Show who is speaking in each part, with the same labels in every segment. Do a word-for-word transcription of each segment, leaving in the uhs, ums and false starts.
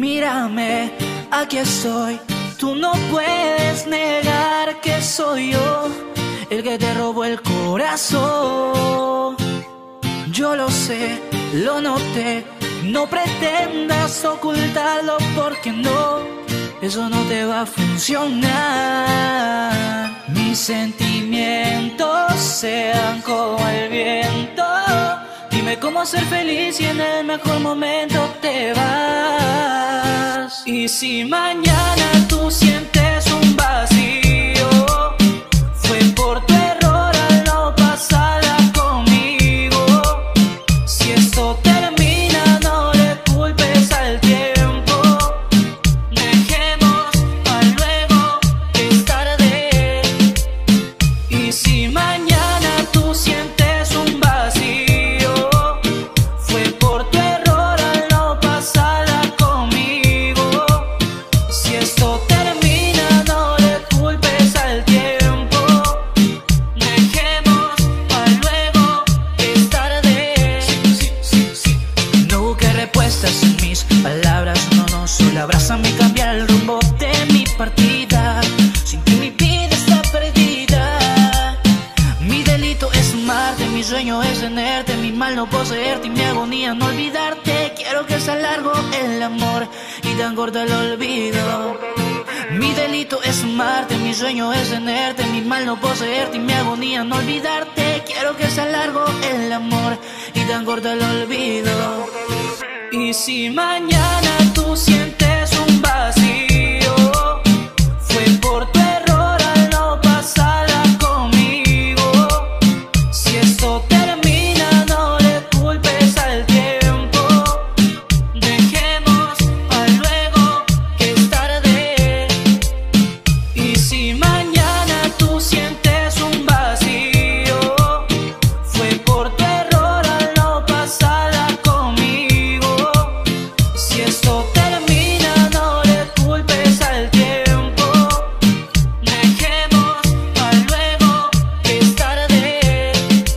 Speaker 1: Mírame, aquí estoy. Tú no puedes negar que soy yo el que te robó el corazón. Yo lo sé, lo noté. No pretendas ocultarlo porque no, eso no te va a funcionar. Mis sentimientos sean como el viento. Dime cómo ser feliz si en el mejor momento te vas. Y si mañana tú sientes un vacío, fue por tu error al no pasarla conmigo. Si esto termina, no le culpes al tiempo. Dejemos para luego que es tarde. Y si mañana tú sientes un vacío, fue por tu error al no pasarla conmigo. Si esto termina, no le culpes al tiempo. Dejemos para luego que es tarde. Sí, sí, sí. No busques respuestas en mis palabras, no, no, solo abrázame y cambia el rumbo de mi partida. Sin ti mi vida está perdida. Mi delito es amarte, mi sueño es tenerte, mi mal no poseerte y mi agonía no olvidarte. Quiero que sea largo el amor y tan corto el olvido. Mi delito es amarte, mi sueño es tenerte, mi mal no poseerte y mi agonía no olvidarte. Quiero que sea largo el amor y tan corto el olvido. Y si mañana tú sientes un vacío, fue por tu error al no pasarla conmigo. Si esto termina, no le culpes al tiempo. Dejemos para luego que es tarde. Y si mañana tú sientes un vacío, fue por tu error al no pasarla conmigo. Si esto termina, no le culpes al tiempo. Dejemos para luego que es tarde.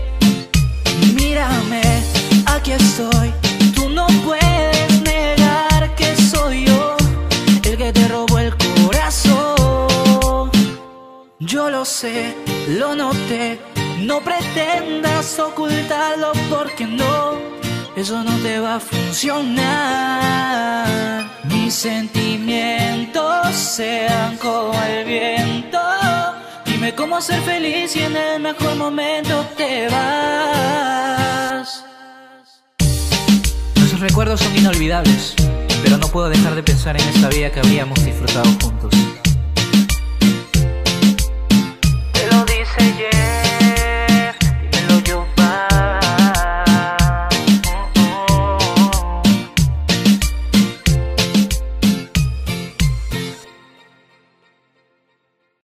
Speaker 1: Mírame, aquí estoy. Tú no puedes negar que soy yo el que te robó el corazón. Yo lo sé, lo noté. No pretendas ocultarlo porque no, eso no te va a funcionar. Mis sentimientos sean como el viento. Dime cómo ser feliz si en el mejor momento te vas. Nuestros recuerdos son inolvidables, pero no puedo dejar de pensar en esta vida que habíamos disfrutado juntos.